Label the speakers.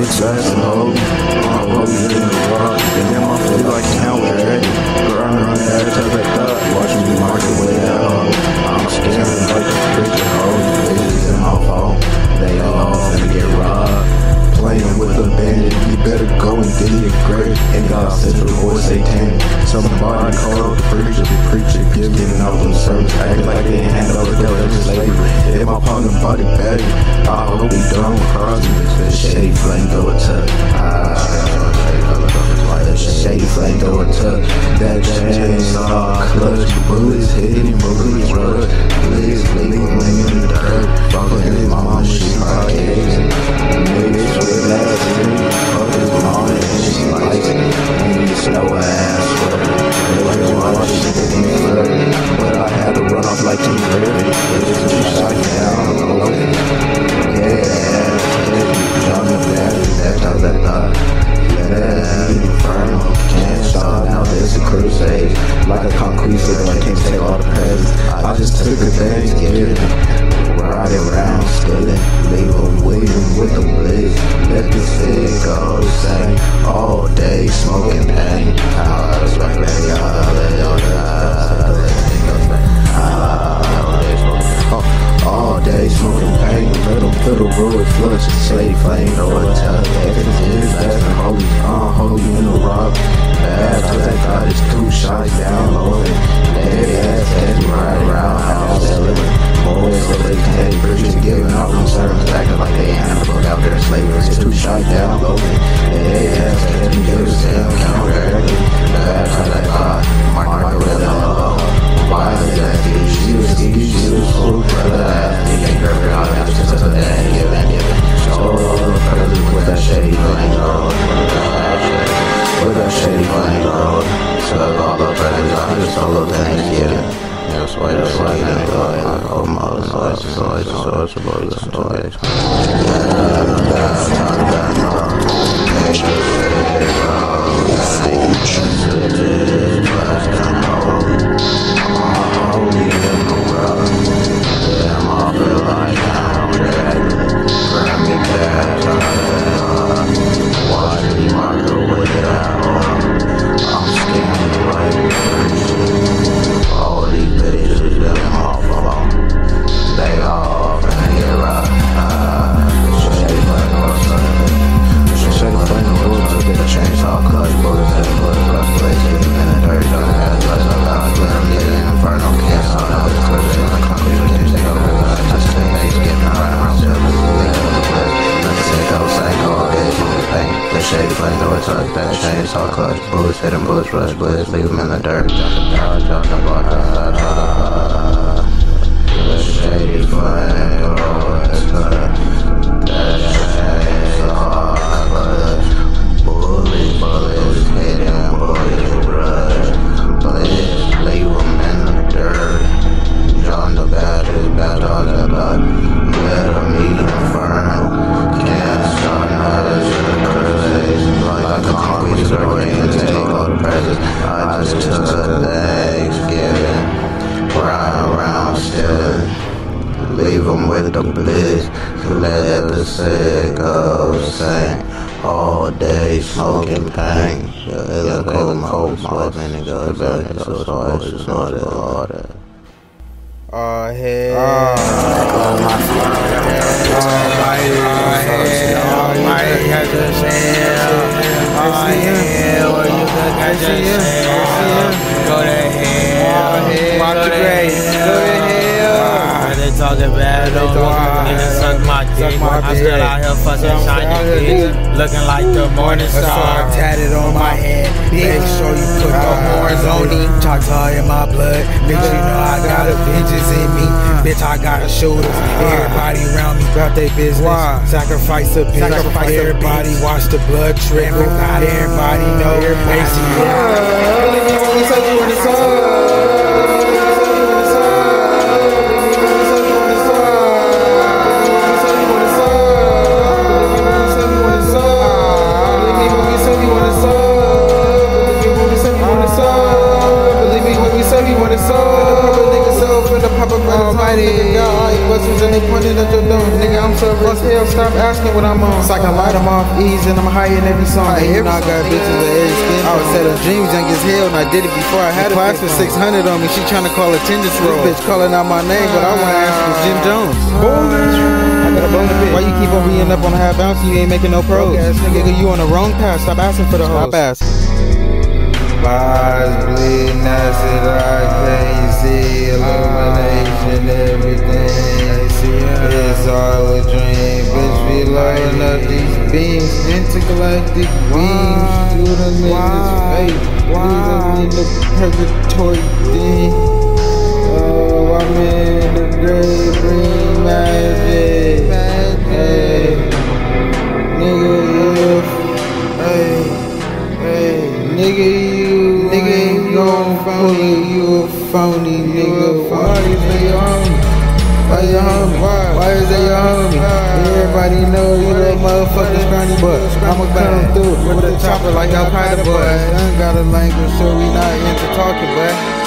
Speaker 1: fast and holy. I'm holy in the rock. And then my feel like count ready. Grind on that till they thought. Watch me mark the way out. I'm scaring like a freaking hole. Bitches in my phone. They all finna get robbed. Playing with a bandit, you better go and get it great. And God said your voice satanic. Somebody called the preacher, giving out them service, acting like they hand over the slavery. If my partner body bad, I hope he don't cross me. The shady flame go a tuck. Shady flame go a tuck. That chainsaw clutch, bullets hitting, bullets rush. Please leave him in the dirt. Fucking his mama, she Caucasian. Niggas with that shit, fuck his mama and she likes it. And you snow ass fucker. They was watching shit in me flirting, but I had to run off like King Larry. It was too shot down, low. Yeah, John the Baptist, that's how that thought. Yeah, inferno, can't stop, now there's a crusade. Like a conquista, I can't take all the presents. I just took a Thanksgiving. Ride around, stealing, leave them waiting with the bliss. Let the cig go sing, all day smoking pain. All day smoking pain, let them feel the road flush. Slave flame, no one tell that it is best and holy, unholy in the rock. Bad, I think God is 2 shots down low. They ass head right around house, boys so they can't preachers giving out them sermons, acting like they ain't book out there slavery. It's 2 shots down low. They ass head and give us down counter-acting. Bad, I think God, Mark really low. Why is that she was full brother ass. He ain't perfect, all that just a day, giving. So present with that shady flame girl. With that shady flame girl. So all the presents, I just solo Thanksgiving. That's why I go all my shady flame, no attack, that chainsaw clutch, bullets hit him, bullets rush, bullets leave him in the dirt. The shady flame, no attack, that chainsaw clutch, bullets hit him, bullets rush, bullets leave him in the dirt. John the Baptist, baptized in blood, let him eat inferno, can't stop now. Like a conquest and take all the presents. I just took a Thanksgiving, ride around still, leave them with the bliss. Let the sicko sing, all day smoking pain. Yeah, call them hope, wipeBanditGøth, all that.
Speaker 2: Oh, hey.
Speaker 3: Talking bad on me, niggas suck my dick. I'm still out here fucking shiny bitch, looking like the morning star.
Speaker 4: Tatted on my head, make sure you put the horns on me. Choctaw in my blood, bitch, you know I got a vengeance in me. Bitch, I got a shooters. Everybody around me got their business. Sacrifice a bitch. Everybody watch the blood trickle. Everybody know
Speaker 2: Almighty God, he was and they pointed at the still doing? Nigga, I'm so as hell. Stop asking what I'm on. It's like I light them off easy and I'm high in every song.
Speaker 4: You know I got bitches of every skin. I was selling dreams young as hell, and I did it before I had a class for 600 on me. She tryna call attendance roll. This bitch calling out my name, but I wanna ask for Jim Jones. I got a bone bitch. Why you keep on being up on a half bounce? You ain't making no pros. Nigga, you on the wrong path. Stop asking for the hoes. Stop asking.
Speaker 2: Bars bleeding acid, I can't see illumination, everything. It's all a dream, bitch. We lighting up these beams, intergalactic beams. Shoot them in his face, leave them in the purgatory thing. Oh, I'm in the great green magic. Hey, nigga, nigga, you gon' phony, you a phony, nigga. Why is that your homie? Why your homie? Why is that your homie? Everybody know you little motherfucking scrawny butt. I'ma come through with a chopper like Al Qaeda, but I ain't got a language, so we not into talking, but